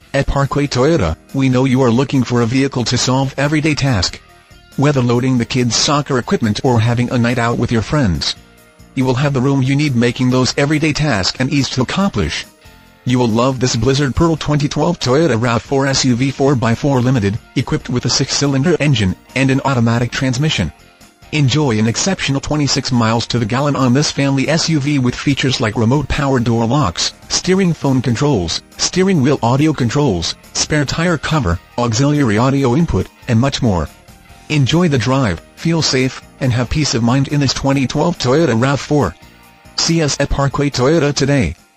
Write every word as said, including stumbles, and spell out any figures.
At Parkway Toyota, we know you are looking for a vehicle to solve everyday tasks. Whether loading the kids' soccer equipment or having a night out with your friends, you will have the room you need, making those everyday tasks and ease to accomplish. You will love this Blizzard Pearl twenty twelve Toyota RAV four S U V four by four Limited, equipped with a six-cylinder engine and an automatic transmission. Enjoy an exceptional twenty-six miles to the gallon on this family S U V with features like remote power door locks, steering phone controls, steering wheel audio controls, spare tire cover, auxiliary audio input, and much more. Enjoy the drive, feel safe, and have peace of mind in this twenty twelve Toyota RAV four. See us at Parkway Toyota today.